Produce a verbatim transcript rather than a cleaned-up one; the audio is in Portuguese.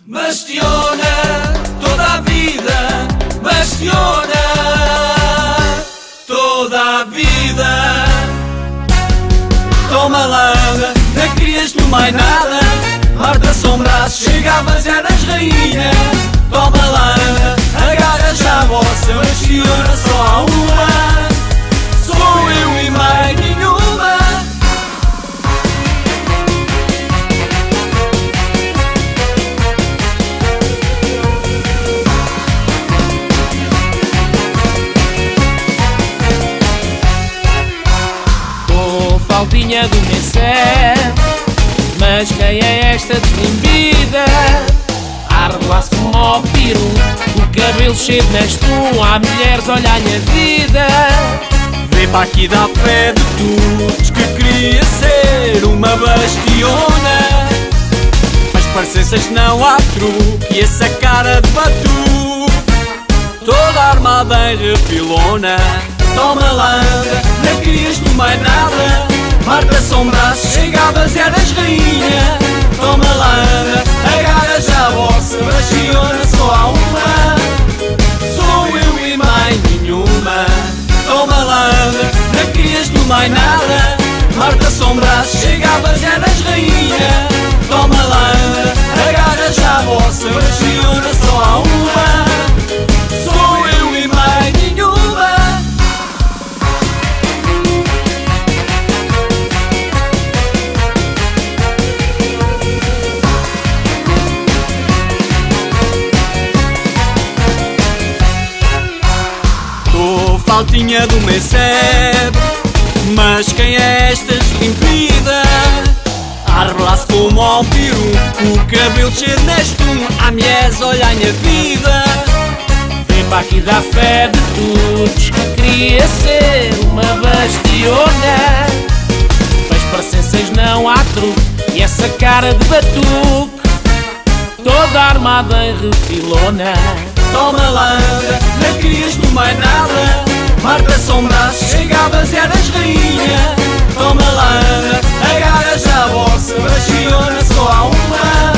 Bastiona toda a vida, bastiona toda a vida. Toma lá, não querias tu mais nada. Marta são braços, chegavas, eras rainha. Toma lá, agarra já a vossa bastiona, só há uma. Sou eu e mais nenhuma. Faltinha do Messé, mas quem é esta deslimbida? Arde-lá-se como ao piro, o cabelo cheio de nestum. Há mulheres, olha a minha vida. Vem para aqui dá fé de todos que queria ser uma bastiona. Mas parecenças não há truque e essa cara de batu, toda armada em refilona. Toma lá, não querias tu mais nada. Marta são braços, chegavas, eras rainha. Toma lá, agarra já a vossa bastiona, só há uma. Sou eu e mais nenhuma. Toma lá, não querias tu mais nada. Marta são braços, chegavas, eras rainha. Toma lá, agarra já a vossa bastiona, só há uma. Sou eu e mais nenhuma. Faltinha do Messé, mas quem é esta deslimpida? Arrela-se como ao peru, o cabelo cheio de nestum. Há mulheres, olha a minha vida. Vem para aqui dar fé de todos que queria ser uma bastiona. Mas parecenças não há truque e essa cara de batuque, toda armada em refilona. Toma lá, não querias tu mais nada. Marta são braços, chegavas, eras rainha. Toma lá, agarra já a vossa bastiona, só há uma.